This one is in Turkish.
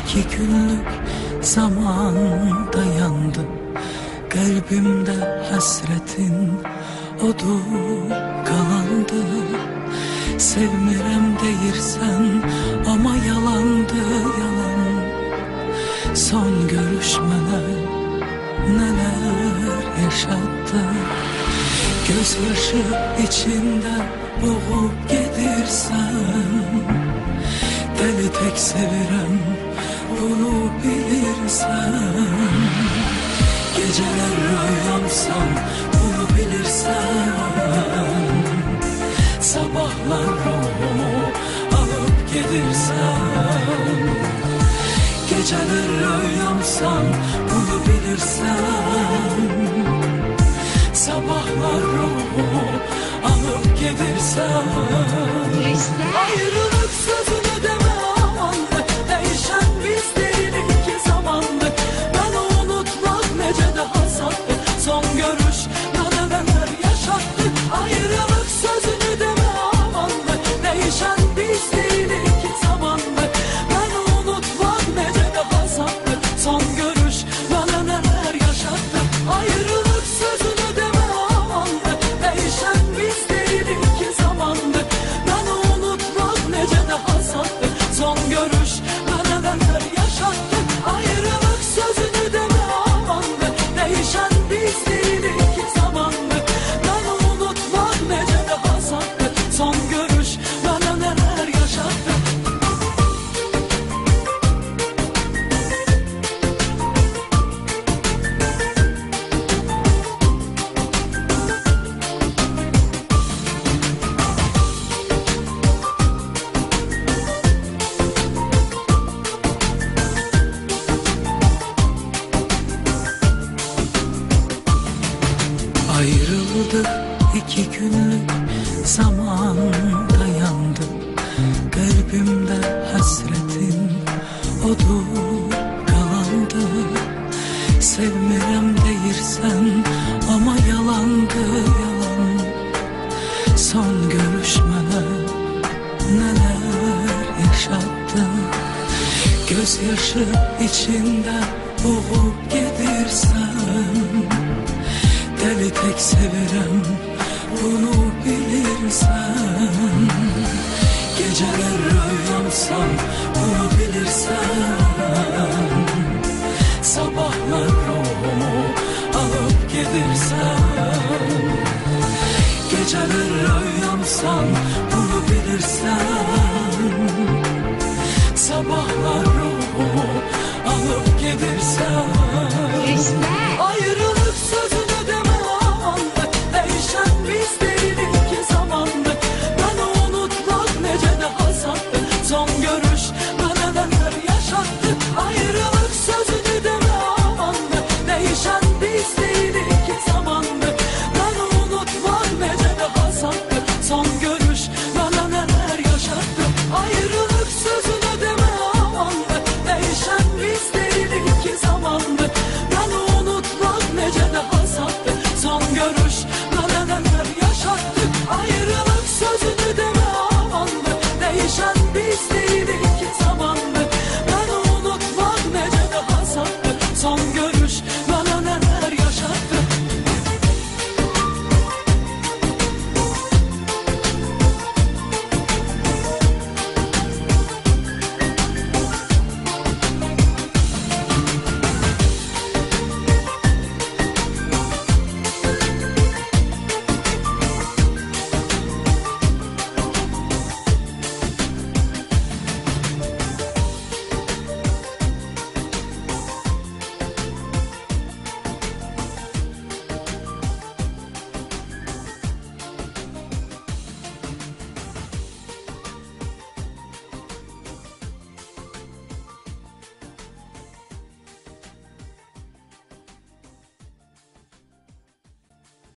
2 günlük zaman dayandı. Kalbimde hasretin odu kaldı. Sevmirem deyirsen ama yalandı yalan. Son görüşmeler neler yaşattı. Gözyaşı içinde boğup gidirsen, deli tek sevirem bunu bilirsen. Geceler rüyamsan bunu bilirsen, sabahlar ruhumu alıp gidirsen. Geceler rüyamsan bunu bilirsen, sabahlar ruhumu alıp gidirsen. Ayrılık sözünü deme amanlık, değişen biz değilik ki zamanlık. Ben unutmak nece daha sattık, son görüş bana neler yaşattık. Ayrılık sözünü deme amanlık, değişen biz değilik ki zamanlık. Ben unutmak nece daha sattık, son görüş bana neler yaşattık. Ayrılık sözünü deme amanlık, değişen biz değilik ki zamanlık. Ben unutmak nece daha sattık, son görüş bana neler yaşattık. Ayrılık sözünü deme amanlık, değişen biz değilik ki zamanlık. Ben unutmak nece daha sattık, son görüş bana neler yaşattık. Ayrıldık 2 günlük zaman dayandı. Kalbimde hasretin odu kaldı. Sevmirem deyirsen ama yalandı yalan. Son görüşmeler neler yaşattı. Gözyaşı içinde boğup gidirsen, deli tek sevirem bunu bilirsen. Geceler rüyamsan bunu bilirsen, sabahlar ruhumu alıp gidirsen. Geceler rüyamsan bunu bilirsen, sabahlar ruhumu alıp gidirsen. Ayrılık sözünü deme amanlık, değişen biz değilik ki zamanlık. Ben unutmak nece daha sattık, son görüş bana neler yaşattık. Ayrılık sözünü deme amanlık, değişen biz değilik ki zamanlık. Ben unutmak nece daha sattık, son görüş bana neler yaşattık. Ayrılık sözünü deme amanlık, değişen biz değilik ki zamanlık. Ben unutmak nece daha sattık, son görüş bana neler yaşattık. Ayrılık sözünü deme amanlık, değişen biz değilik ki zamanlık. Ben unutmak nece daha sattık, son görüş